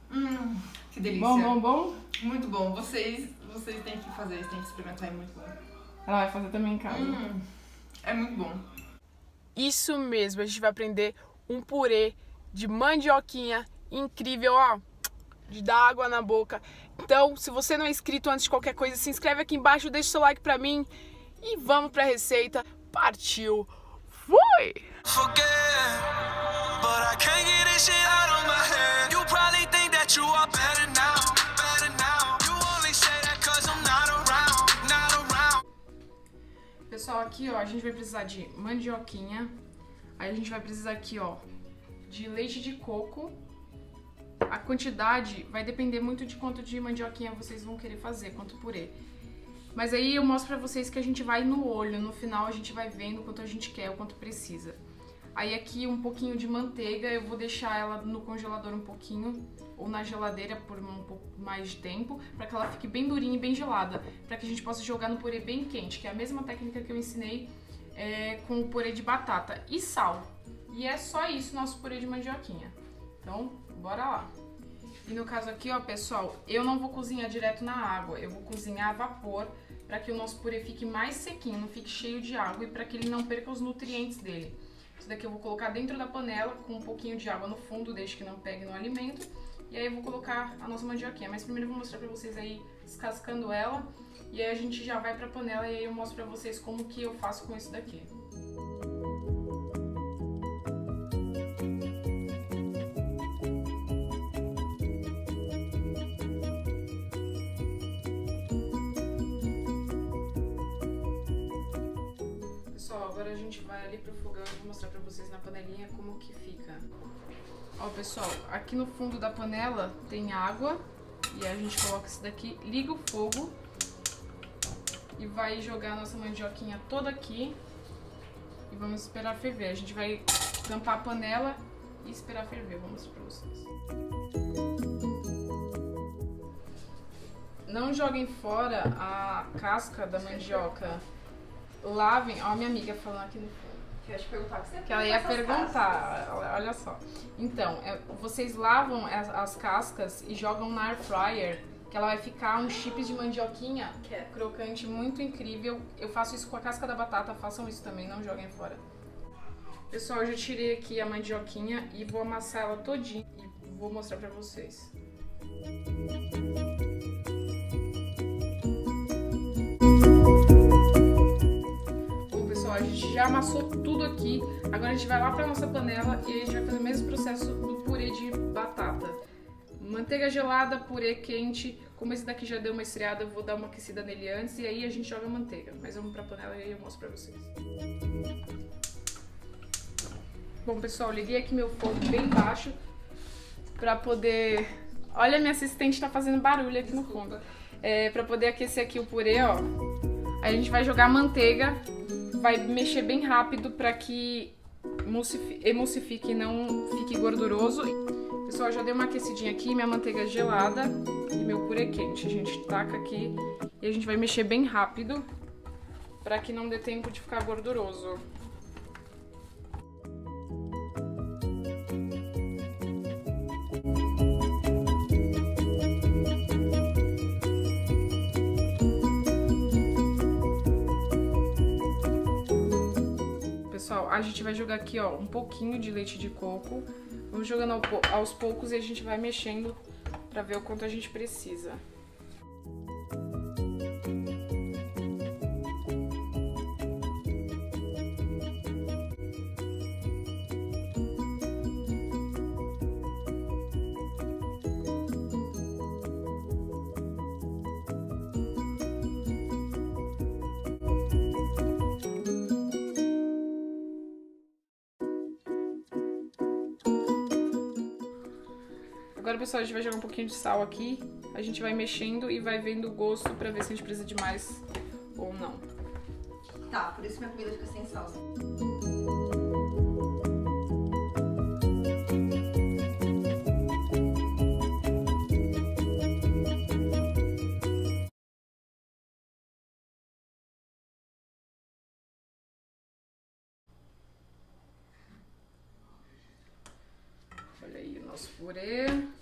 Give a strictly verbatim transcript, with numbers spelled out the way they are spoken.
Hum, que delícia. Bom, bom, bom? Muito bom. Vocês, vocês têm que fazer, têm que experimentar, é muito bom. Ela vai fazer também em casa. Hum, é muito bom. Isso mesmo, a gente vai aprender um purê de mandioquinha incrível, ó, de dar água na boca. Então, se você não é inscrito antes de qualquer coisa, se inscreve aqui embaixo, deixa o seu like pra mim e vamos pra receita. Partiu! Fui! Pessoal, aqui ó, a gente vai precisar de mandioquinha. Aí a gente vai precisar aqui ó, de leite de coco. A quantidade vai depender muito de quanto de mandioquinha vocês vão querer fazer, quanto purê. Mas aí eu mostro pra vocês que a gente vai no olho, no final a gente vai vendo o quanto a gente quer, o quanto precisa. Aí aqui um pouquinho de manteiga, eu vou deixar ela no congelador um pouquinho, ou na geladeira por um pouco mais de tempo, pra que ela fique bem durinha e bem gelada, pra que a gente possa jogar no purê bem quente, que é a mesma técnica que eu ensinei é, com o purê de batata. E sal. E é só isso nosso purê de mandioquinha. Então, bora lá. E no caso aqui, ó, pessoal, eu não vou cozinhar direto na água, eu vou cozinhar a vapor para que o nosso purê fique mais sequinho, não fique cheio de água e para que ele não perca os nutrientes dele. Isso daqui eu vou colocar dentro da panela com um pouquinho de água no fundo, desde que não pegue no alimento. E aí eu vou colocar a nossa mandioquinha, mas primeiro eu vou mostrar para vocês aí descascando ela. E aí a gente já vai para a panela e aí eu mostro para vocês como que eu faço com isso daqui. Agora a gente vai ali pro fogão e vou mostrar pra vocês na panelinha como que fica. Ó, pessoal, aqui no fundo da panela tem água e a gente coloca isso daqui, liga o fogo e vai jogar a nossa mandioquinha toda aqui e vamos esperar ferver. A gente vai tampar a panela e esperar ferver, vou mostrar pra vocês. Não joguem fora a casca da mandioca. Lavem, ó, minha amiga falando aqui no fundo. Que, te perguntar, que, que ela ia perguntar, olha só. Então, é, vocês lavam as, as cascas e jogam na air fryer, que ela vai ficar um chips de mandioquinha que é crocante, muito incrível. Eu faço isso com a casca da batata, façam isso também, não joguem fora. Pessoal, eu já tirei aqui a mandioquinha e vou amassar ela todinha e vou mostrar pra vocês. A gente já amassou tudo aqui, agora a gente vai lá pra nossa panela e a gente vai fazer o mesmo processo do purê de batata. Manteiga gelada, purê quente, como esse daqui já deu uma esfriada, eu vou dar uma aquecida nele antes e aí a gente joga a manteiga. Mas vamos pra panela e aí eu mostro pra vocês. Bom, pessoal, liguei aqui meu fogo bem baixo pra poder... Olha, minha assistente tá fazendo barulho aqui no fundo. É, pra poder aquecer aqui o purê, ó. Aí a gente vai jogar a manteiga. Vai mexer bem rápido para que emulsifique e não fique gorduroso. Pessoal, já dei uma aquecidinha aqui, minha manteiga gelada e meu purê quente. A gente taca aqui e a gente vai mexer bem rápido para que não dê tempo de ficar gorduroso. Pessoal, a gente vai jogar aqui, ó, um pouquinho de leite de coco. Vamos jogando aos poucos e a gente vai mexendo pra ver o quanto a gente precisa. Agora, pessoal, a gente vai jogar um pouquinho de sal aqui. A gente vai mexendo e vai vendo o gosto pra ver se a gente precisa de mais ou não. Tá, por isso minha comida fica sem salsa. Olha aí o nosso purê.